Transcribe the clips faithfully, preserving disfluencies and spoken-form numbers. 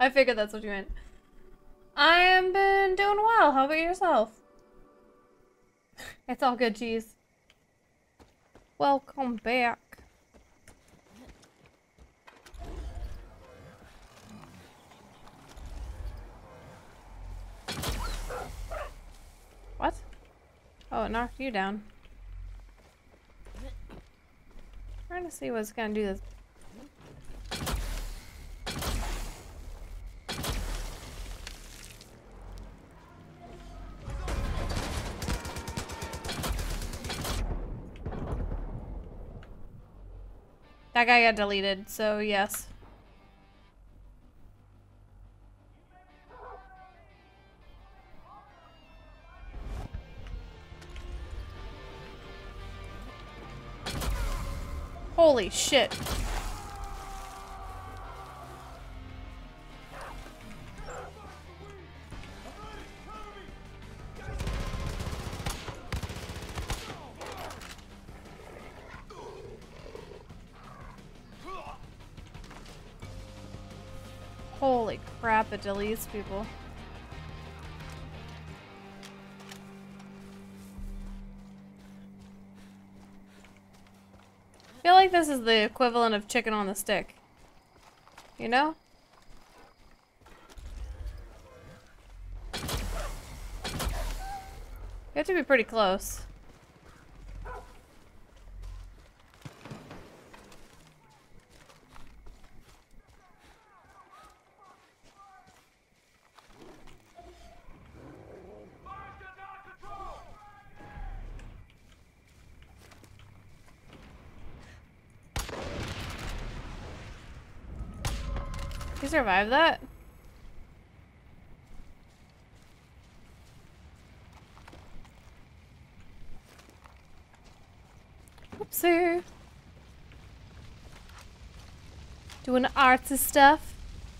I figured that's what you meant. I have been doing well. How about yourself? It's all good, cheese. Welcome back. What? Oh, it knocked you down. Trying to see what's gonna do this. That guy got deleted, so yes. Holy shit. Holy crap, it deletes people. I feel like this is the equivalent of chicken on the stick. You know? You have to be pretty close. You survived that? Oopsie. Doing artsy stuff.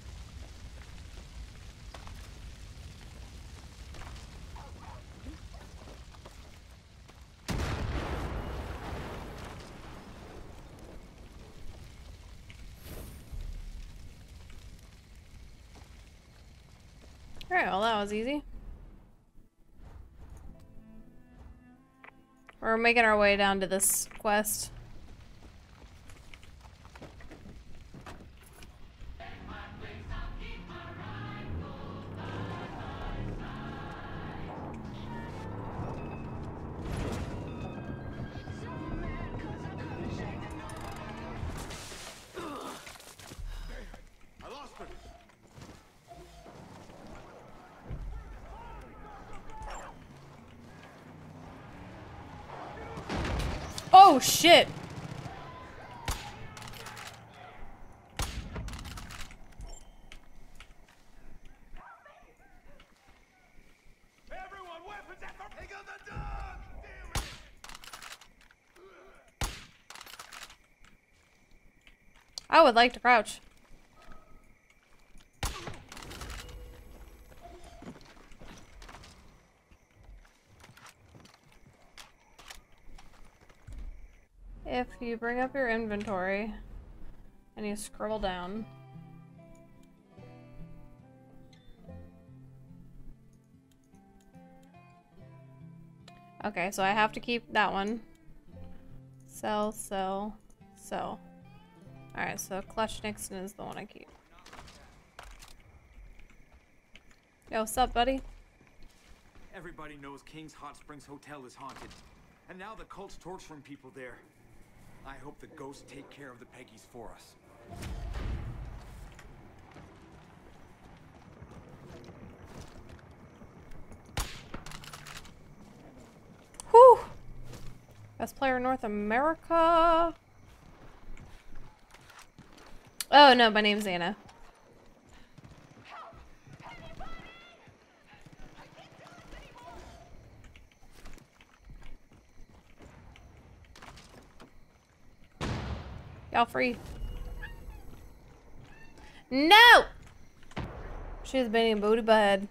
Alright, well that was easy. We're making our way down to this quest. Oh shit! Everyone, weapons at the pick of the dog! Damn it! I would like to crouch. If you bring up your inventory and you scroll down. Okay, so I have to keep that one. Sell, sell, sell. Alright, so Clutch Nixon is the one I keep. Yo, what's up, buddy? Everybody knows King's Hot Springs Hotel is haunted. And now the cult's torturing people there. I hope the ghosts take care of the Peggies for us. Whew! Best player in North America. Oh no, my name's Anna. Y'all free. No! She's been booty bud.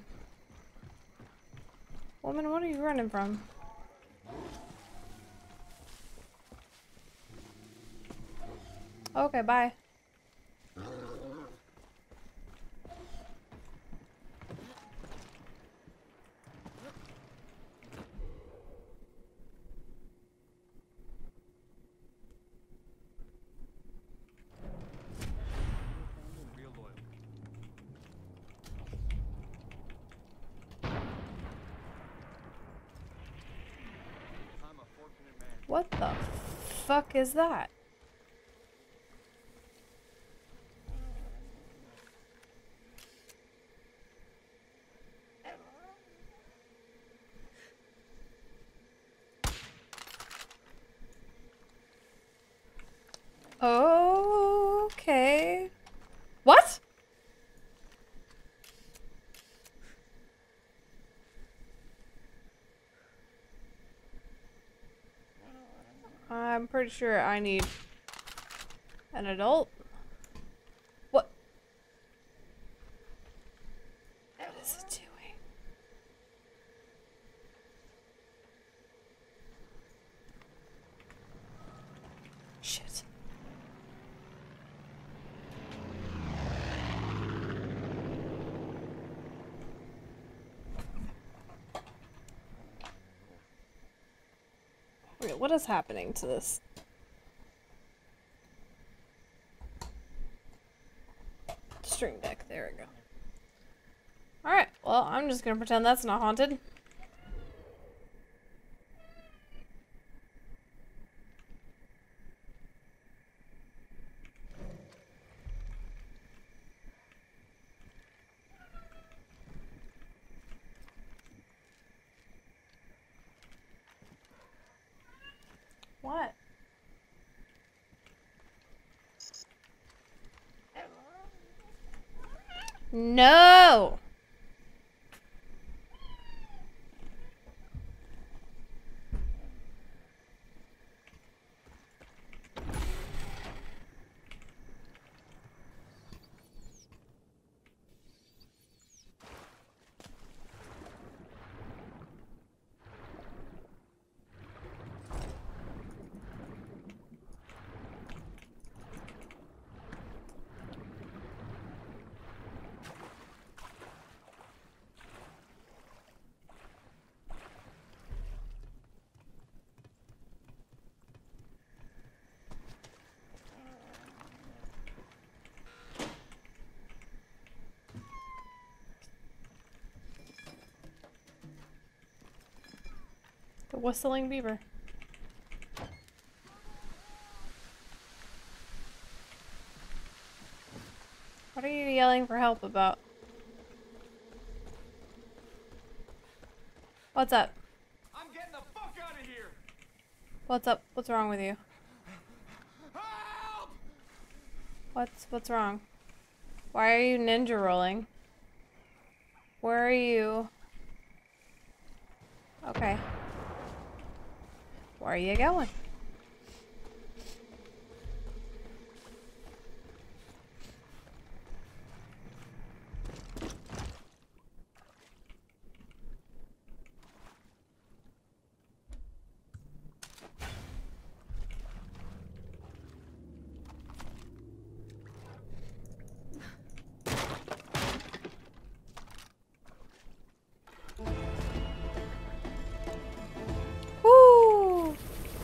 Woman, what are you running from? Okay, bye. What the fuck is that? Okay. What? I'm pretty sure I need an adult. What? What is it doing? Shit. Wait, what is happening to this? Stream Deck, there we go. Alright, well, I'm just gonna pretend that's not haunted. What? No! The whistling beaver. What are you yelling for help about? What's up? I'm getting the fuck out of here! What's up? What's wrong with you? Help! What's what's wrong? Why are you ninja rolling? Where are you? Okay. Where are you going? Woo!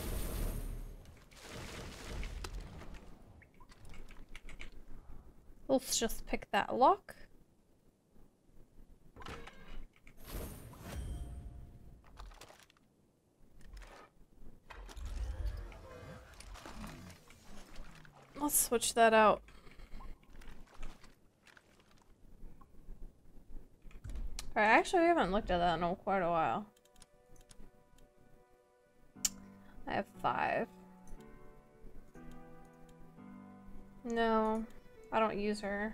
Let's just pick that lock. Let's switch that out. Alright, actually we haven't looked at that in quite a while. I have five. No, I don't use her.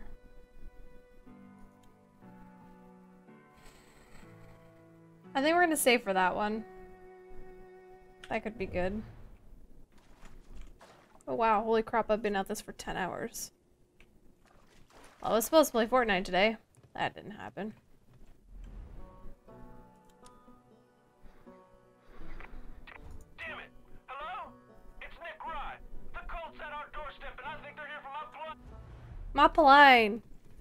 I think we're gonna save for that one. That could be good. Oh wow, holy crap, I've been at this for ten hours. Well, I was supposed to play Fortnite today. That didn't happen. Damn it! Hello? It's Nick Rye. The cult's at our doorstep and I think they're here for my blood. Mappaline.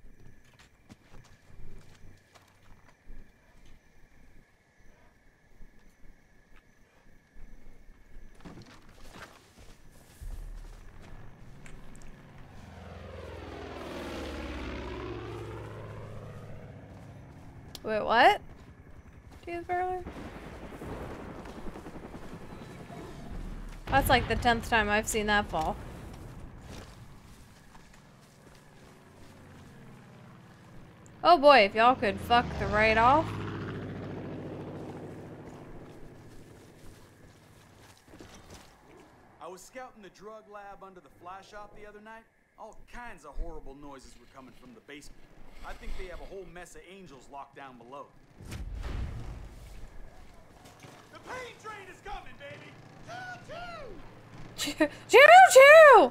Wait, what? Cheeseburger? That's like the tenth time I've seen that fall. Oh boy, if y'all could fuck the right off. I was scouting the drug lab under the fly shop the other night. All kinds of horrible noises were coming from the basement. I think they have a whole mess of angels locked down below. The pain train is coming, baby! Choo-choo! Choo-choo!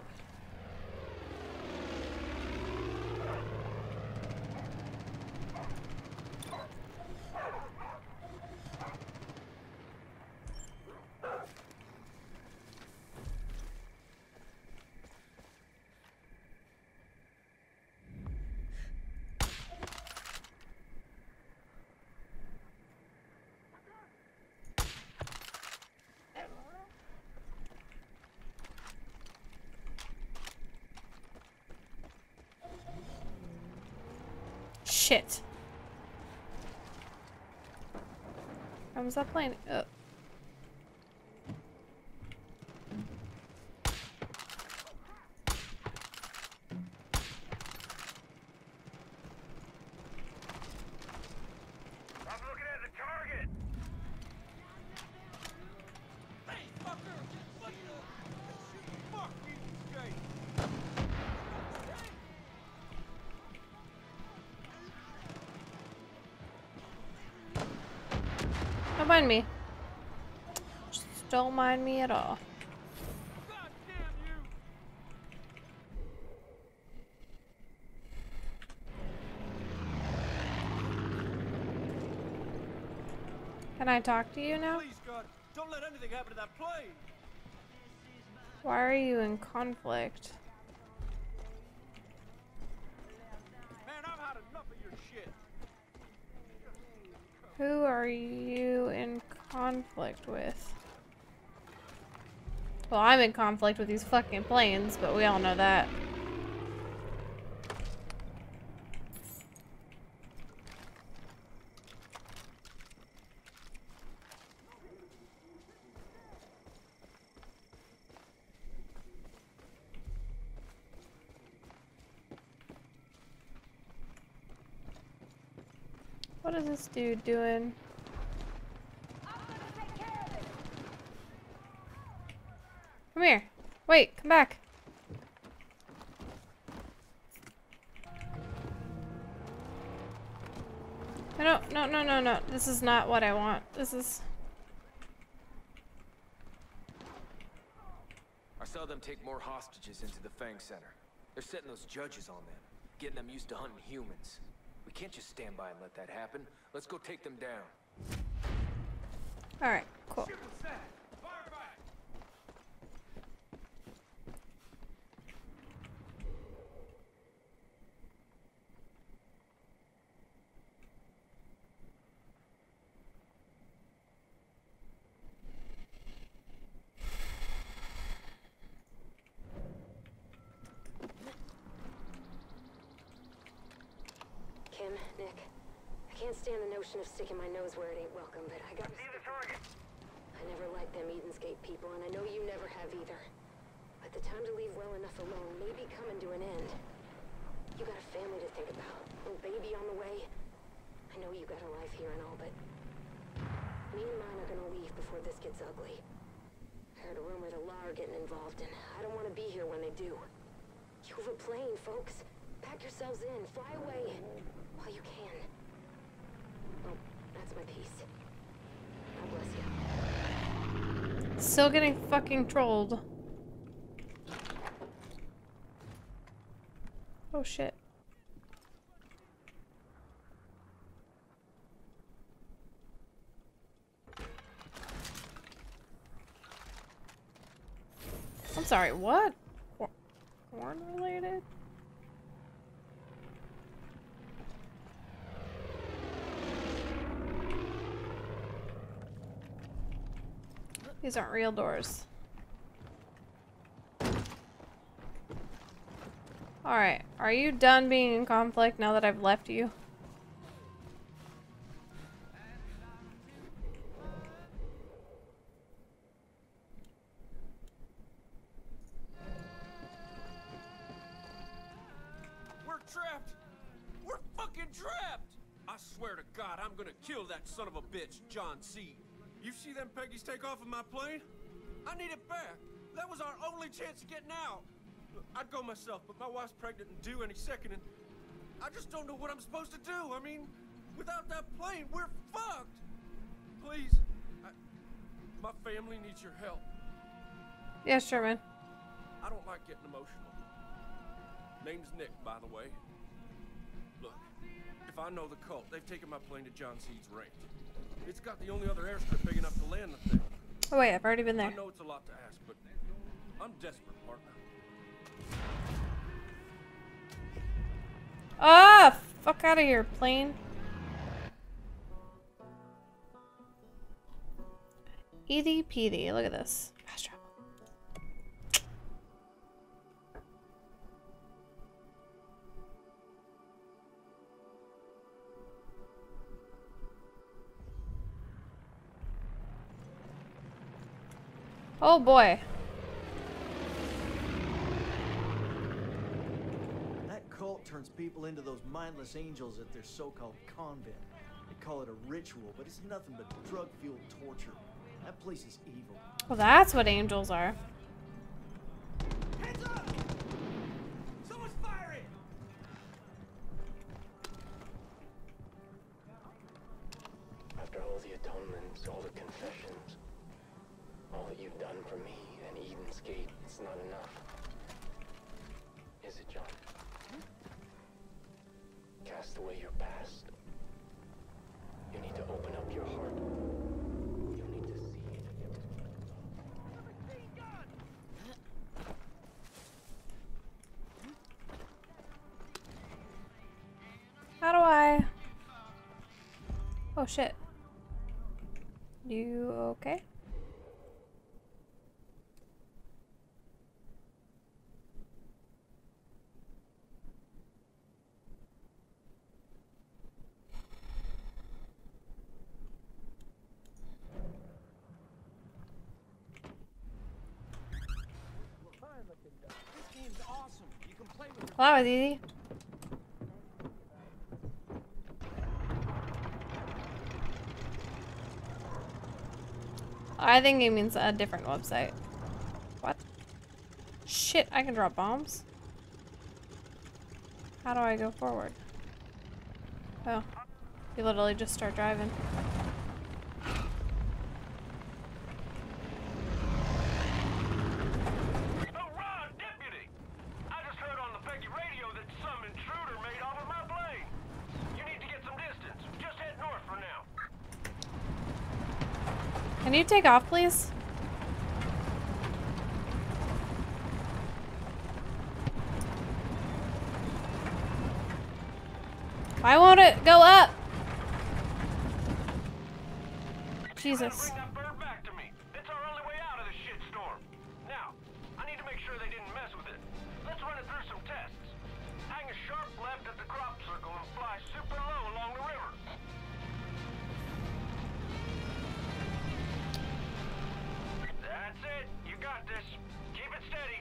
Shit. How was that playing? Oh. I'm looking at the target. Hey, fucker! Fuck you! Fuck you, guys! Don't mind me. Just don't mind me at all. God damn you! Can I talk to you now? Please, God, don't let anything happen to that plane! Why are you in conflict? Man, I've had enough of your shit! Who are you in conflict with? Well, I'm in conflict with these fucking planes, but we all know that. What is this dude doing? Come here. Wait, come back. No, no, no, no, no. This is not what I want. This is... I saw them take more hostages into the Fang Center. They're setting those judges on them, getting them used to hunting humans. We can't just stand by and let that happen. Let's go take them down. Alright, cool. Shit was that? Fire back! Kim, Nick, I can't stand the notion of sticking my nose where it ain't welcome, but I got... See the target. I never liked them Eden's Gate people, and I know you never have either. But the time to leave well enough alone may be coming to an end. You got a family to think about, little baby on the way. I know you got a life here and all, but... me and mine are gonna leave before this gets ugly. I heard a rumor the law are getting involved, and I don't want to be here when they do. You have a plane, folks. Pack yourselves in, fly away. While you can. Well, that's my piece. God bless you. Still getting fucking trolled. Oh shit. I'm sorry, what? Porn related? These aren't real doors. Alright, are you done being in conflict now that I've left you? trapped. We're fucking trapped. I swear to God, I'm gonna kill that son of a bitch, John Seed. You see them Peggies take off of my plane? I need it back. That was our only chance of getting out. I'd go myself, but my wife's pregnant and due any second, and I just don't know what I'm supposed to do. I mean, without that plane, we're fucked. Please, I, my family needs your help. Yeah, sure, man. I don't like getting emotional. Name's Nick, by the way. Look, if I know the cult, they've taken my plane to John Seed's range. It's got the only other airstrip big enough to land the thing. Oh wait, I've already been there. I know it's a lot to ask, but I'm desperate, partner. Ah, fuck out of here, plane. Easy peasy. Look at this. Fast travel. Oh boy. That cult turns people into those mindless angels at their so-called convent. They call it a ritual, but it's nothing but drug-fueled torture. That place is evil. Well, that's what angels are. Hands up! Someone's firing! After all the atonements, all the confessions, all that you've done for me and Eden's Gate, it's not enough. Is it, John? Cast away your past. You need to open up your heart. You need to see it. How do I? Oh shit. You okay? This game's awesome. You can play with Well, that was easy. I think it means a different website. What? Shit, I can drop bombs. How do I go forward? Oh. You literally just start driving. Oh, Ron, deputy! I just heard on the Peggy radio that some intruder made off of my plane. You need to get some distance. Just head north for now. Can you take off, please? Why won't it go up? Jesus. Bring that bird back to me. It's our only way out of this shitstorm. Now, I need to make sure they didn't mess with it. Let's run it through some tests. Hang a sharp left at the crop circle and fly super low along the river. That's it. You got this. Keep it steady.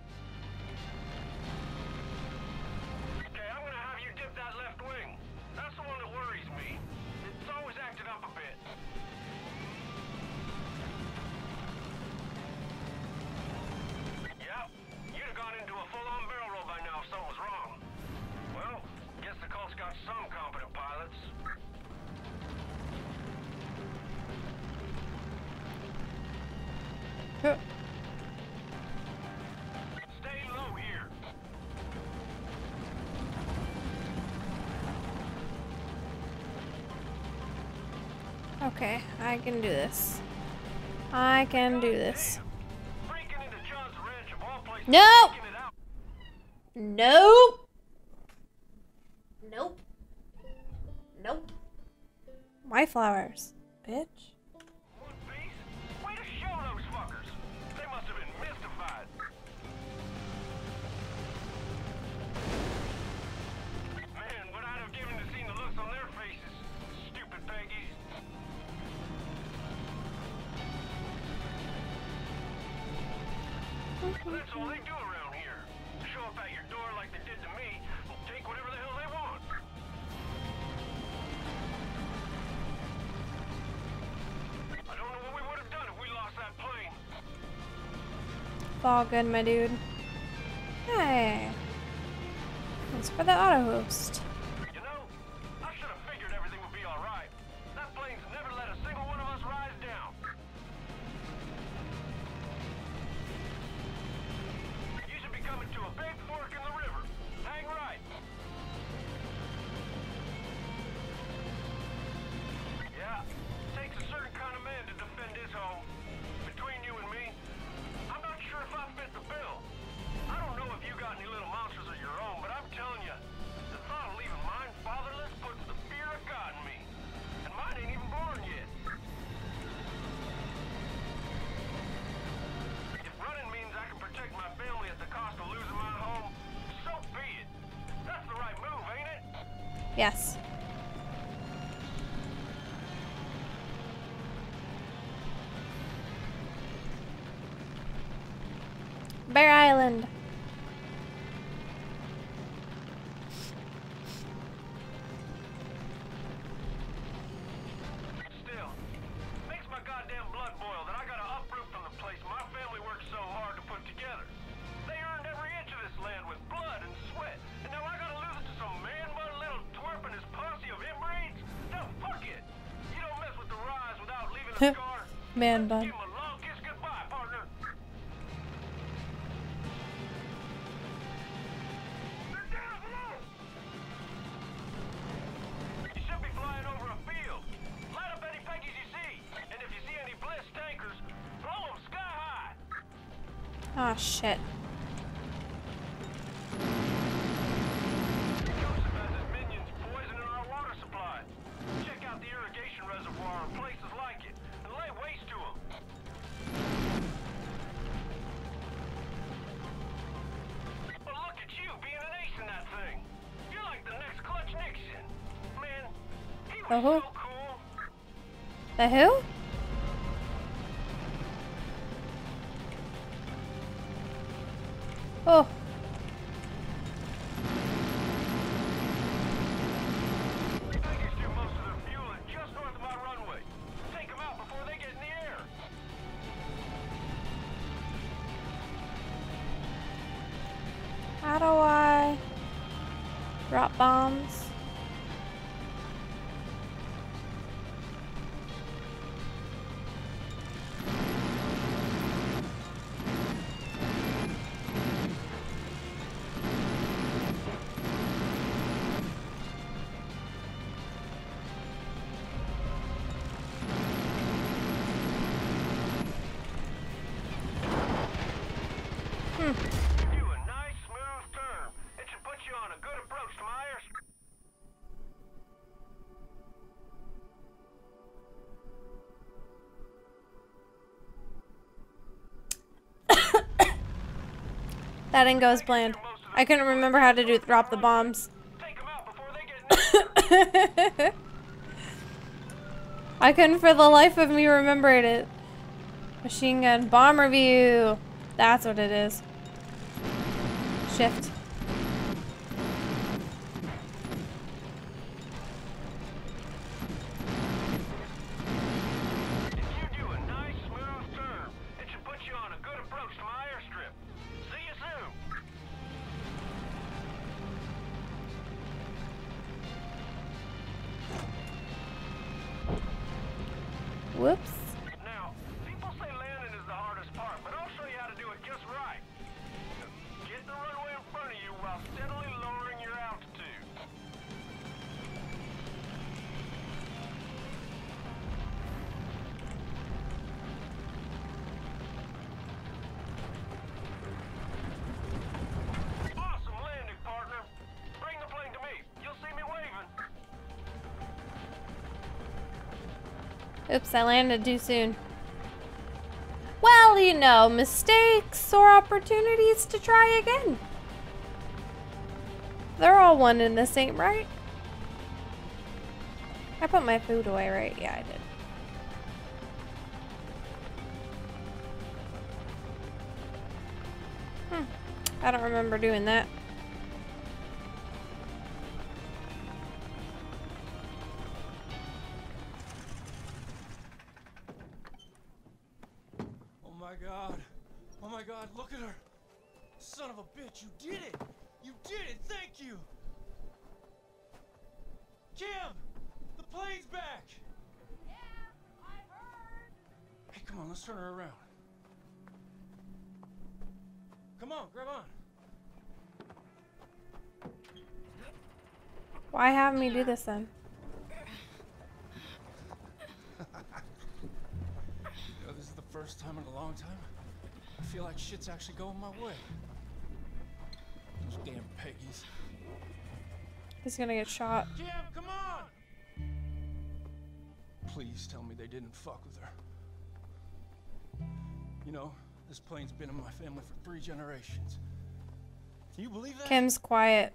Okay, I'm gonna have you dip that left wing. That's the one that worries me. It's always acted up a bit. Yep. You'd have gone into a full-on barrel roll by now if something was wrong. Well, guess the cult's got some competent pilots. Huh. Stay low here. Okay, I can do this. I can do this. Breaking into John's ranch of all places. No! taking it out. Nope. Nope. Nope. My flowers, bitch. One piece? Way to show those fuckers. They must have been mystified. Man, what I'd have given to see the looks on their faces. Stupid Peggies. That's all they do around here. Show up at your door like they did to me, take whatever all good, my dude. Hey. Thanks for the auto host. You know, I should have figured everything would be alright. That plane's never let a single one of us rise down. You should be coming to a big fork in the river. Hang right. Yeah, takes a certain kind of man to defend his home. Between you and me, I'm not sure if I fit the bill. I don't know if you got any little monsters of your own, but I'm telling you, the thought of leaving mine fatherless puts the fear of God in me. And mine ain't even born yet. If running means I can protect my family at the cost of losing my home, so be it. That's the right move, ain't it? Yes. Bear Island. Still, makes my goddamn blood boil that I gotta uproot from the place my family worked so hard to put together. They earned every inch of this land with blood and sweat, and now I gotta lose it to some man-bun little twerp and his posse of inbreeds? No, fuck it! You don't mess with the rise without leaving a scar. Man bun. Give him a long kiss goodbye, partner. They're down below! You should be flying over a field. Light up any Peggies you see, and if you see any Bliss tankers, blow them sky high. Oh shit. Joseph has his minions poisoning our water supply. Check out the irrigation reservoir or places like it, and lay waste to them. But look at you being an ace in that thing. You're like the next Clutch Nixon. Man, he was The who? so cool. The who? Oh. Peggies do most of their fueling just north of my runway. Take them out before they get in the air. How do I drop bombs? You a nice smooth turn. It should put you on a good approach to my airstrip. That didn't go as planned. I couldn't remember how to do drop the bombs. Take them out before they get near. I couldn't for the life of me remember it. Machine gun bomb review. That's what it is. Shift. If you do a nice smooth turn, it should put you on a good approach to my airstrip. See you soon. Whoops. Now, people say landing is the hardest part, but I'll show you how to do it just right. Get the runway in front of you while steadily lowering your altitude. Awesome landing, partner. Bring the plane to me. You'll see me waving. Oops, I landed too soon. Well, you know, mistakes or opportunities to try again. They're all one and the same, right? I put my food away, right? Yeah, I did. Hmm. I don't remember doing that. Oh my God. Oh my God, look at her. Son of a bitch, you did it. You did it, thank you. Kim, the plane's back. Yeah, I heard. Hey, come on, let's turn her around. Come on, grab on. Why have me do this then? You know, this is the first time in a long time I feel like shit's actually going my way. Those damn Peggies. He's gonna get shot. Jim, come on! Please tell me they didn't fuck with her. You know, this plane's been in my family for three generations. Can you believe that? Kim's quiet.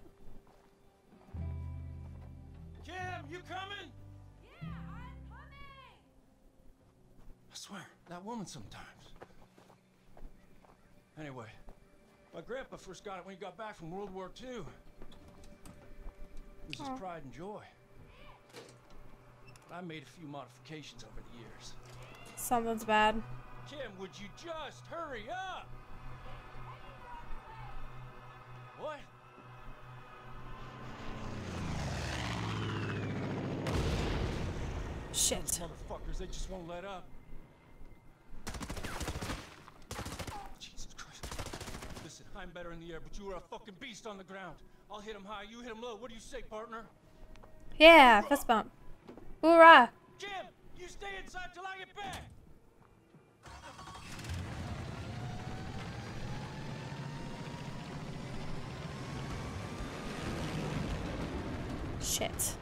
Kim, you coming? Yeah, I'm coming. I swear, that woman sometimes. Anyway, my grandpa first got it when he got back from World War Two. It was his pride and joy. I made a few modifications over the years. Something's bad. Kim, would you just hurry up? What? Shit. Those motherfuckers, they just won't let up. Jesus Christ. Listen, I'm better in the air, but you are a fucking beast on the ground. I'll hit him high, you hit him low. What do you say, partner? Yeah, fist bump. Hoorah! Jim, you stay inside till I get back. Shit.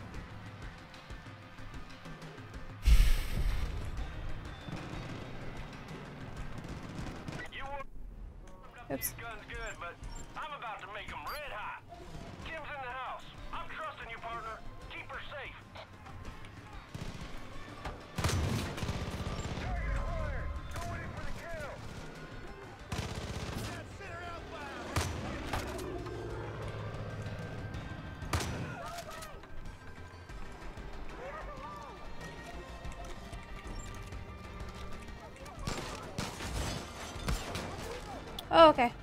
Oops. Gun's good, but I'm about to make them red hot. Kim's in the house. I'm trusting you, partner. Keep her safe. Target acquired. Go in for the kill. Center Oh, okay.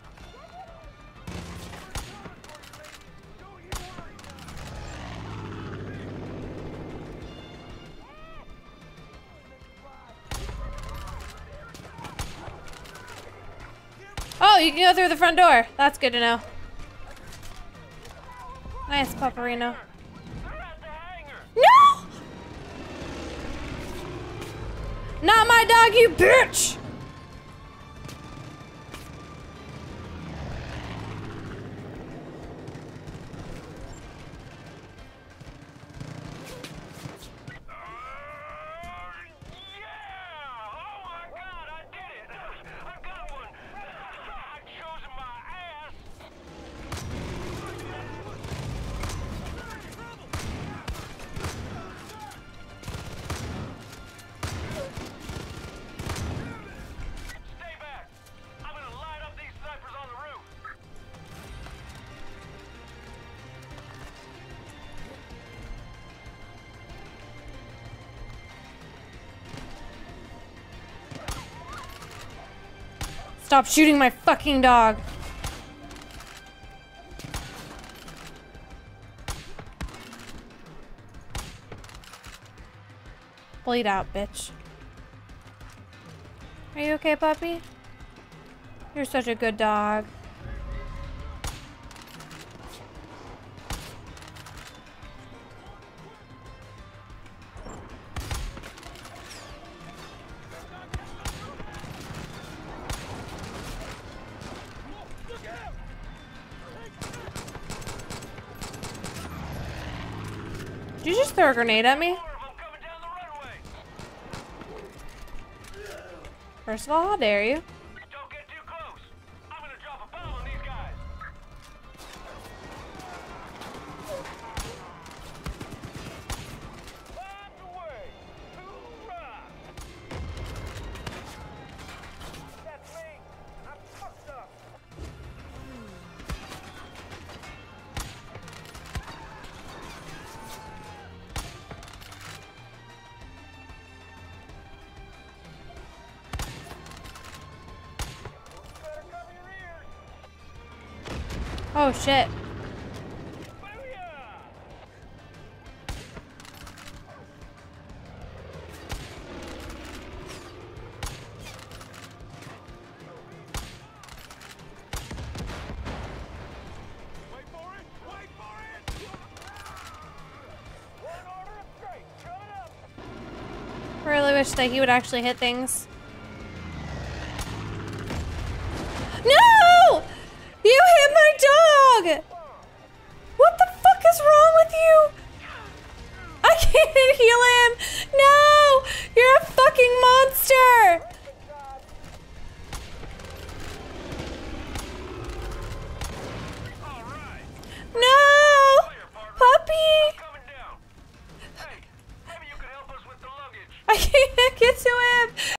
Oh, you can go through the front door. That's good to know. Nice, Paparino. No! Not my dog, you bitch! Stop shooting my fucking dog. Bleed out, bitch. Are you okay, puppy? You're such a good dog. Did you just throw a grenade at me? First of all, how dare you? Don't get too close. I'm gonna drop a bomb on these guys. Bombs away. Hoorah! That's me. I'm fucked up. Oh shit. I really wish that he would actually hit things. No! You hit my dog! What the fuck is wrong with you? I can't heal him! No! You're a fucking monster!